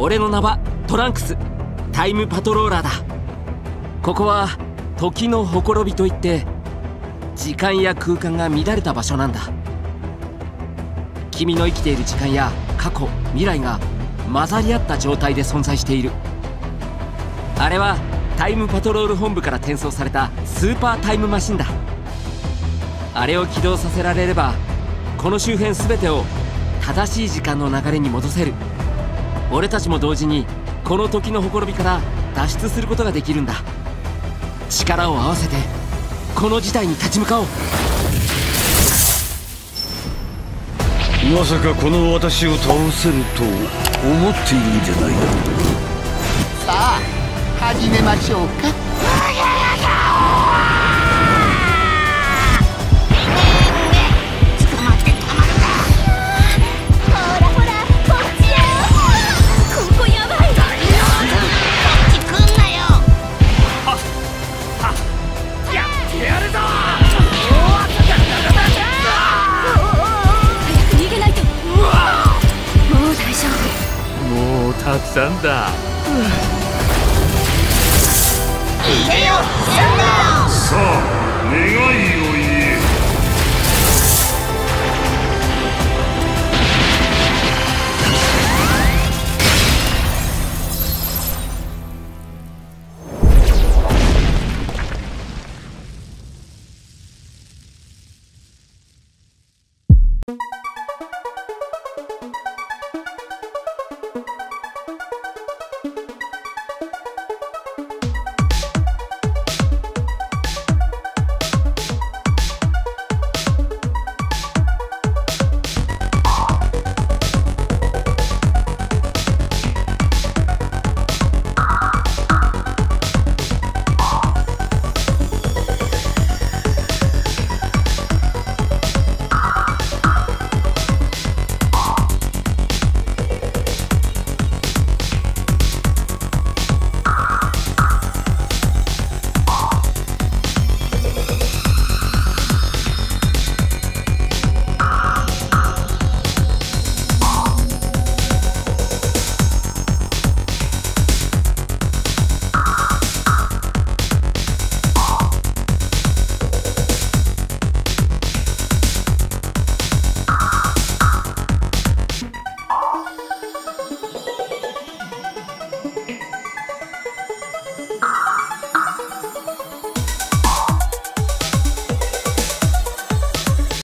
俺の名はトランクス、タイムパトローラーだ。ここは時のほころびといって、時間や空間が乱れた場所なんだ。君の生きている時間や過去、未来が混ざり合った状態で存在している。あれはタイムパトロール本部から転送されたスーパータイムマシンだ。あれを起動させられれば、この周辺全てを正しい時間の流れに戻せる。俺たちも同時にこの時のほころびから脱出することができるんだ。力を合わせてこの事態に立ち向かおう。 まさかこの私を倒せると思っているんじゃないだろう。 さあ始めましょうか。 たくさんだ。 いけよ、サンダー。 さあ願いを言え。